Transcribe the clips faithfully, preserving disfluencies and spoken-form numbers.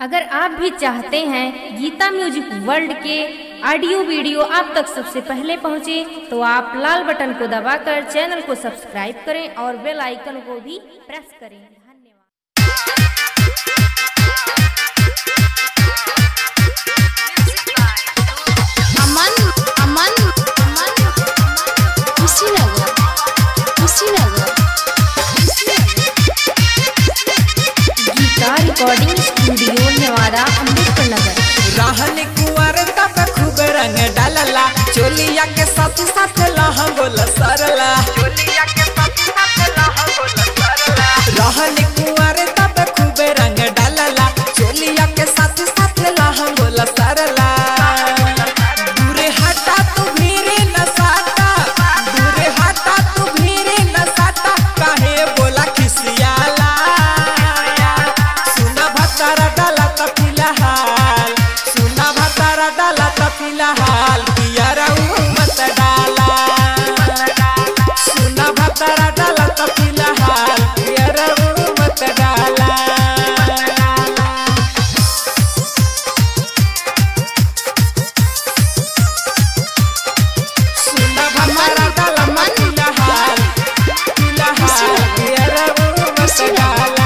अगर आप भी चाहते हैं गीता म्यूजिक वर्ल्ड के ऑडियो वीडियो आप तक सबसे पहले पहुंचे, तो आप लाल बटन को दबाकर चैनल को सब्सक्राइब करें और बेल आइकन को भी प्रेस करें। Aman Aman Aman Kushinagar Kushinagar Geeta recording studio Newada Ambedkar Nagar. रहन कुंवर तब खूब रंग डालला, चोलिया के साथ साथ लहंगोल सरला। रहन कुंवर तब खूब रंग डालला, चोलिया के साथ साथ लहंगोल सरला। दूरे हटा तू भीरे न साटा, दूरे हटा तू भीरे न साटा, काहे बोला खिसियाला। सुना भतारा डाला त फिलहाल, सुना भतारा डाला त फिलहाल, पियरा मत डाला। सुना भतारा डाला त फिलहाल, पियरा मत डाला। सुना भतारा डाला त फिलहाल, फिलहाल, पियरा मत डाला।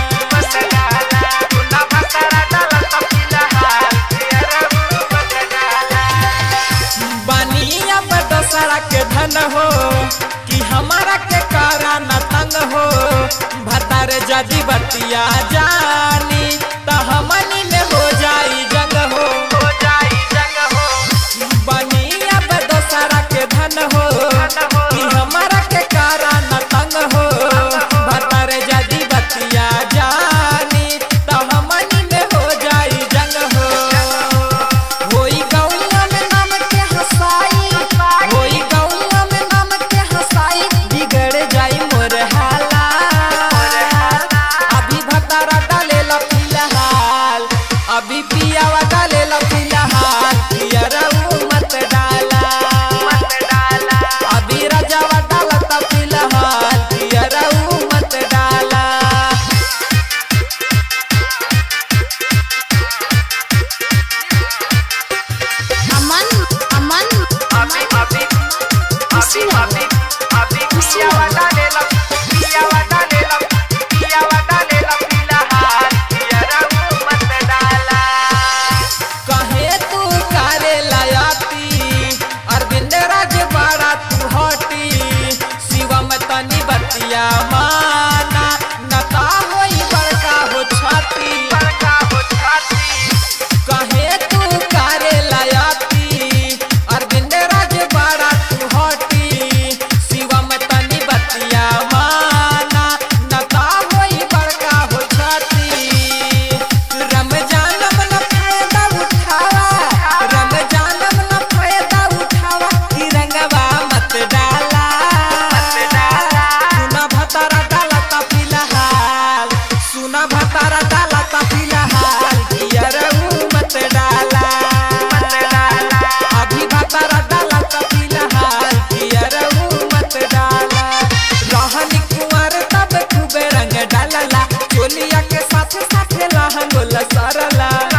बनिया बदसरा के धन हो कि हमारा के कारा न तंग हो। भतार जदी बतिया जानी त हमनी में हो जाई जंग हो। बनिया बदसरा के धन हो कि हमारा के कारा न तंग हो। भतार जदी बतिया जानी त हमनी में हो जाई जंग हो। होई गौया में नाम के हसाई, होई गौया में नाम के हसाई, बिगड़ जाई मोर हाला। अभी भतारा डाले ला फिलहाल, अभी पियावा डाले ला फिलहाल, पियरा मत डाला। अभी राजावा डाला ता फिलहाल, पियरा मत डाला। अमन अमन अमन कुशीनगर कुशीनगर कहे तू करे लायाती, अरविंद राज बड़ा तू हटी। शिवम तनी बतिया माना, नता होई बड़का हो छाती। कहे तू करे लायाती, अरविंद राज बड़ा तू हटी। शिवम तनी बतिया माना, नता होई बड़का हो छाती। रमजान में न फायदा उठावा, रमजान में न फायदा उठावा, कि रंगवा मत डाला। सुना भतारा डाला ता फिलहाल, सुना भतारा डाला ता फिलहाल, पियरा मत डाला। अभी भतारा डाला ता फिलहाल, पियरा मत डाला। रहन कुंवर तब खूब रंग डालला, चोलिया के साथ साथ लहंगोल सरला।